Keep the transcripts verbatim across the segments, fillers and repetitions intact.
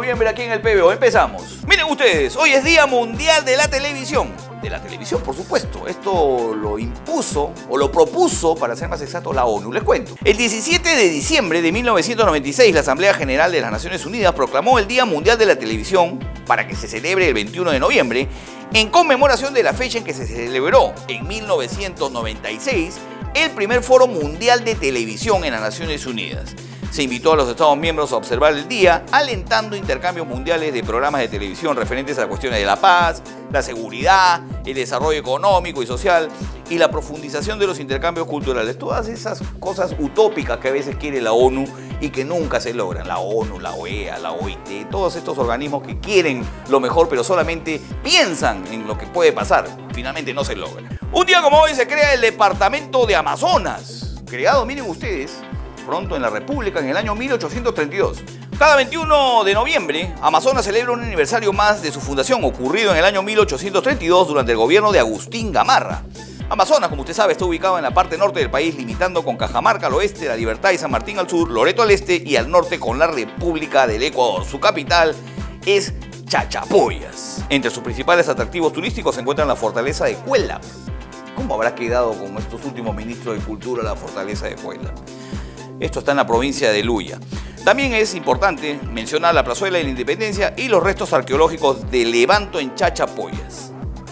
noviembre aquí en el P B O. Empezamos. Miren ustedes, hoy es Día Mundial de la Televisión. De la televisión, por supuesto. Esto lo impuso, o lo propuso, para ser más exacto, la ONU. Les cuento. El diecisiete de diciembre de mil novecientos noventa y seis, la Asamblea General de las Naciones Unidas proclamó el Día Mundial de la Televisión para que se celebre el veintiuno de noviembre, en conmemoración de la fecha en que se celebró, en mil novecientos noventa y seis, el primer Foro Mundial de Televisión en las Naciones Unidas. Se invitó a los Estados miembros a observar el día, alentando intercambios mundiales de programas de televisión referentes a cuestiones de la paz, la seguridad, el desarrollo económico y social y la profundización de los intercambios culturales. Todas esas cosas utópicas que a veces quiere la ONU y que nunca se logran. La ONU, la O E A, la O I T, todos estos organismos que quieren lo mejor pero solamente piensan en lo que puede pasar. Finalmente no se logra. Un día como hoy se crea el Departamento de Amazonas, creado, miren ustedes, pronto en la República en el año mil ochocientos treinta y dos. Cada veintiuno de noviembre, Amazonas celebra un aniversario más de su fundación, ocurrido en el año mil ochocientos treinta y dos durante el gobierno de Agustín Gamarra. Amazonas, como usted sabe, está ubicado en la parte norte del país, limitando con Cajamarca al oeste, La Libertad y San Martín al sur, Loreto al este y al norte con la República del Ecuador. Su capital es Chachapoyas. Entre sus principales atractivos turísticos se encuentran la fortaleza de Cuelap. ¿Cómo habrá quedado con estos últimos ministros de Cultura la fortaleza de Cuelap? Esto está en la provincia de Luya. También es importante mencionar la plazuela de la Independencia y los restos arqueológicos de Levanto en Chachapoyas.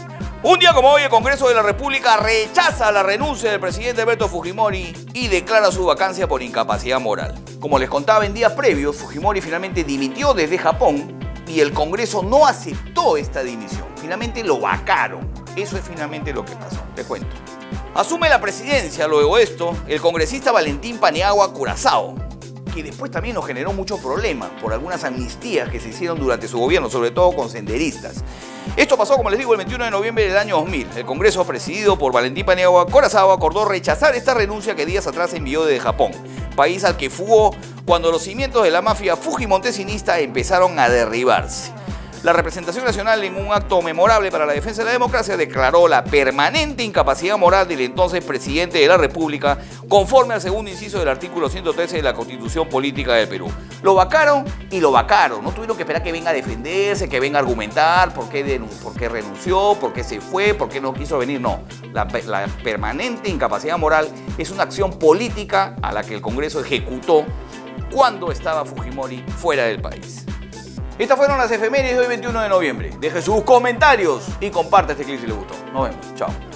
Un día como hoy, el Congreso de la República rechaza la renuncia del presidente Alberto Fujimori y declara su vacancia por incapacidad moral. Como les contaba en días previos, Fujimori finalmente dimitió desde Japón y el Congreso no aceptó esta dimisión. Finalmente lo vacaron. Eso es finalmente lo que pasó. Te cuento. Asume la presidencia, luego de esto, el congresista Valentín Paniagua Curaçao, que después también nos generó muchos problemas por algunas amnistías que se hicieron durante su gobierno, sobre todo con senderistas. Esto pasó, como les digo, el veintiuno de noviembre del año dos mil. El Congreso, presidido por Valentín Paniagua Curaçao, acordó rechazar esta renuncia que días atrás envió desde Japón, país al que fugó cuando los cimientos de la mafia fujimontesinista empezaron a derribarse. La representación nacional, en un acto memorable para la defensa de la democracia, declaró la permanente incapacidad moral del entonces presidente de la República, conforme al segundo inciso del artículo ciento trece de la Constitución Política del Perú. Lo vacaron y lo vacaron. No tuvieron que esperar que venga a defenderse, que venga a argumentar por qué, por qué renunció, por qué se fue, por qué no quiso venir. No. La, la permanente incapacidad moral es una acción política a la que el Congreso ejecutó cuando estaba Fujimori fuera del país. Estas fueron las efemérides de hoy, veintiuno de noviembre. Deje sus comentarios y comparte este clip si le gustó. Nos vemos. Chao.